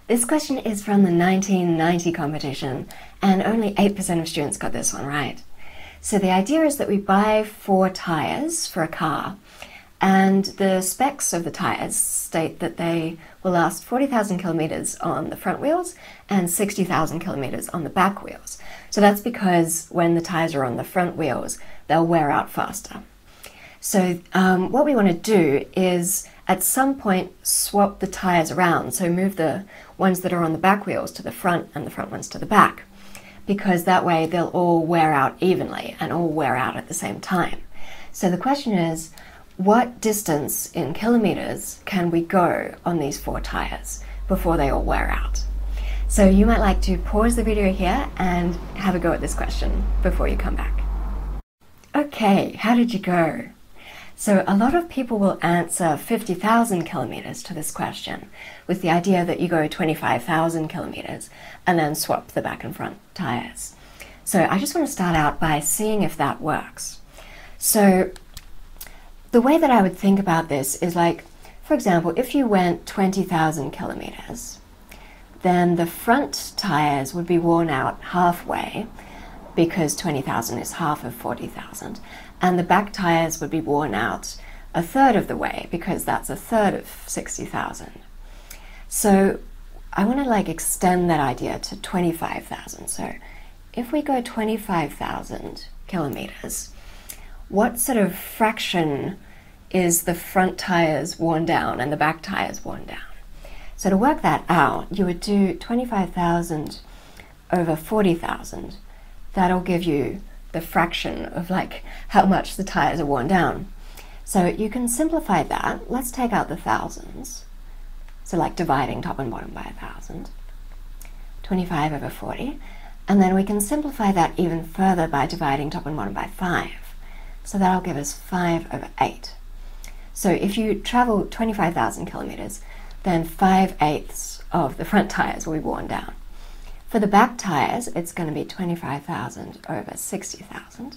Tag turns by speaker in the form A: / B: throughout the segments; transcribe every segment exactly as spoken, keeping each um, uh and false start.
A: This question is from the nineteen ninety competition, and only eight percent of students got this one right. So the idea is that we buy four tyres for a car, and the specs of the tyres state that they will last forty thousand kilometres on the front wheels and sixty thousand kilometres on the back wheels. So that's because when the tyres are on the front wheels, they'll wear out faster. So um, what we want to do is at some point swap the tyres around, so move the ones that are on the back wheels to the front and the front ones to the back, because that way they'll all wear out evenly and all wear out at the same time. So the question is, what distance in kilometres can we go on these four tyres before they all wear out? So you might like to pause the video here and have a go at this question before you come back. Okay, how did you go? So a lot of people will answer fifty thousand kilometres to this question, with the idea that you go twenty-five thousand kilometres and then swap the back and front tyres. So I just want to start out by seeing if that works. So the way that I would think about this is like, for example, if you went twenty thousand kilometres, then the front tyres would be worn out halfway, because twenty thousand is half of forty thousand, and the back tyres would be worn out a third of the way, because that's a third of sixty thousand. So I want to like extend that idea to twenty-five thousand. So if we go twenty-five thousand kilometres, what sort of fraction is the front tyres worn down and the back tyres worn down? So to work that out, you would do twenty-five thousand over forty thousand. That'll give you the fraction of like how much the tyres are worn down. So you can simplify that. Let's take out the thousands. So like dividing top and bottom by a thousand. twenty-five over forty. And then we can simplify that even further by dividing top and bottom by five. So that'll give us five over eight. So if you travel twenty-five thousand kilometres, then five eighths of the front tyres will be worn down. For the back tyres, it's going to be twenty-five thousand over sixty thousand,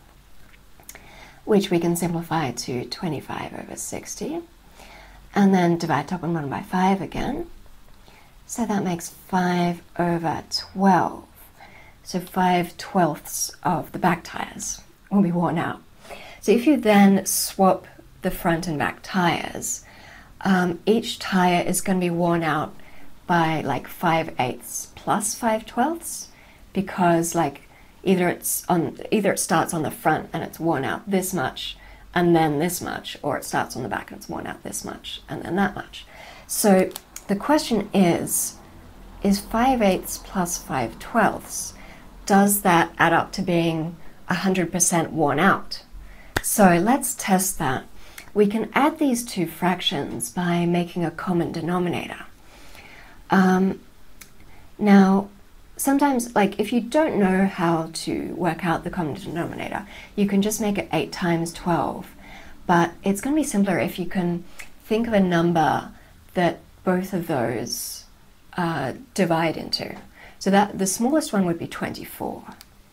A: which we can simplify to twenty-five over sixty, and then divide top and bottom by five again. So that makes five over twelve. So five twelfths of the back tyres will be worn out. So if you then swap the front and back tyres, um, each tyre is going to be worn out by like five eighths plus five twelfths, because like either it's on either it starts on the front and it's worn out this much and then this much, or it starts on the back and it's worn out this much and then that much. So the question is, is five eighths plus five twelfths, does that add up to being one hundred percent worn out? So let's test that. We can add these two fractions by making a common denominator. Um, now, sometimes, like, if you don't know how to work out the common denominator, you can just make it eight times twelve. But it's going to be simpler if you can think of a number that both of those uh, divide into. So that the smallest one would be twenty-four,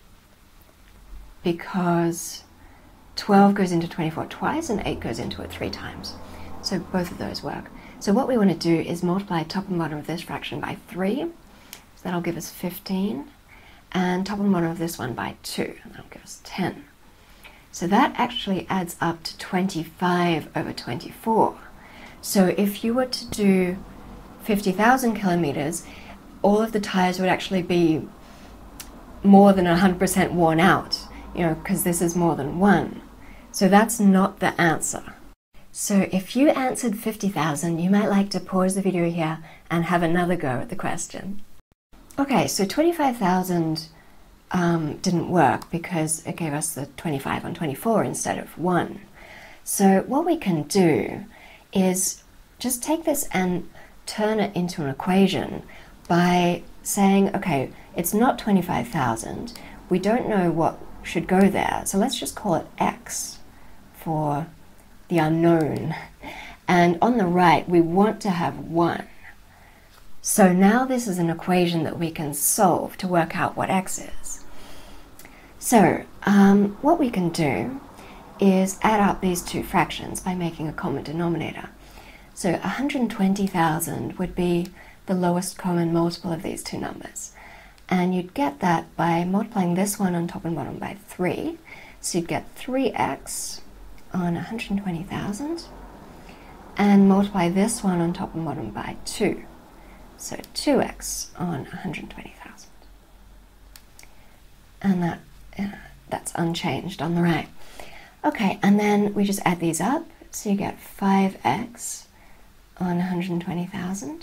A: because twelve goes into twenty-four twice and eight goes into it three times. So both of those work. So what we want to do is multiply top and bottom of this fraction by three. So that'll give us fifteen. And top and bottom of this one by two. And that'll give us ten. So that actually adds up to twenty-five over twenty-four. So if you were to do fifty thousand kilometres, all of the tyres would actually be more than one hundred percent worn out, you know, because this is more than one. So that's not the answer. So if you answered fifty thousand, you might like to pause the video here and have another go at the question. Okay, so twenty-five thousand um, didn't work because it gave us the twenty-five on twenty-four instead of one. So what we can do is just take this and turn it into an equation by saying, okay, it's not twenty-five thousand. We don't know what should go there, so let's just call it x for the unknown. And on the right, we want to have one. So now this is an equation that we can solve to work out what x is. So um, what we can do is add up these two fractions by making a common denominator. So one hundred twenty thousand would be the lowest common multiple of these two numbers. And you'd get that by multiplying this one on top and bottom by three. So you'd get three x on one hundred twenty thousand, and multiply this one on top and bottom by two. So two x on one hundred twenty thousand. And that, uh, that's unchanged on the right. Okay, and then we just add these up. So you get five x on one hundred twenty thousand.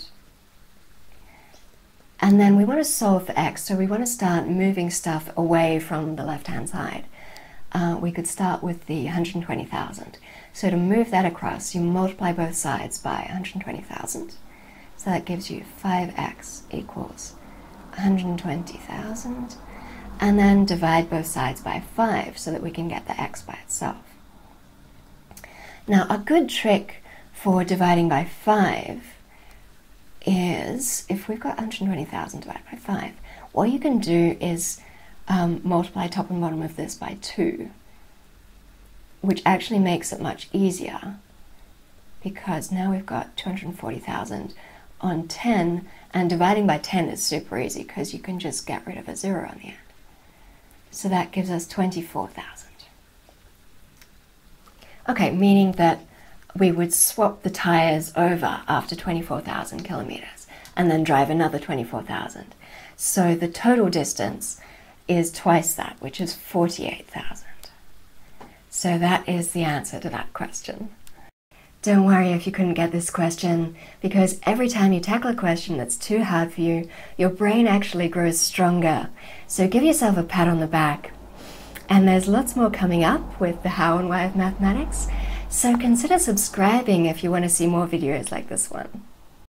A: And then we want to solve for x, so we want to start moving stuff away from the left-hand side. Uh, we could start with the one hundred twenty thousand. So to move that across, you multiply both sides by one hundred twenty thousand. So that gives you five x equals one hundred twenty thousand. And then divide both sides by five so that we can get the x by itself. Now, a good trick for dividing by five is, if we've got one hundred twenty thousand divided by five, what you can do is um, multiply top and bottom of this by two, which actually makes it much easier, because now we've got two hundred forty thousand on ten, and dividing by ten is super easy because you can just get rid of a zero on the end. So that gives us twenty-four thousand. Okay, meaning that we would swap the tyres over after twenty-four thousand kilometers and then drive another twenty-four thousand. So the total distance is twice that, which is forty-eight thousand. So that is the answer to that question. Don't worry if you couldn't get this question, because every time you tackle a question that's too hard for you, your brain actually grows stronger. So give yourself a pat on the back. And there's lots more coming up with the how and why of mathematics. So consider subscribing if you want to see more videos like this one.